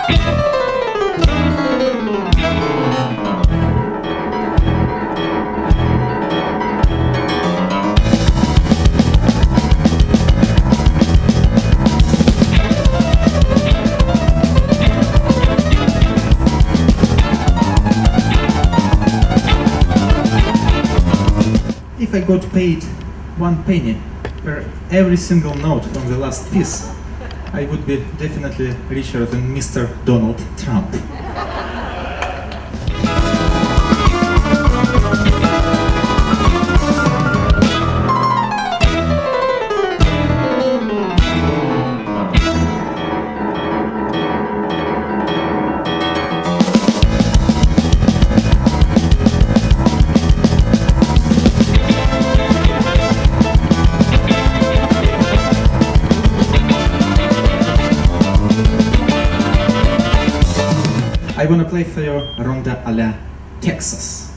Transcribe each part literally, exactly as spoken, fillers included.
If I got paid one penny per every single note from the last piece, I would be definitely richer than Mister Donald Trump. I wanna play for you Ronda a la Texas.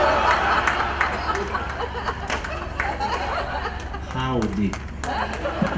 Howdy.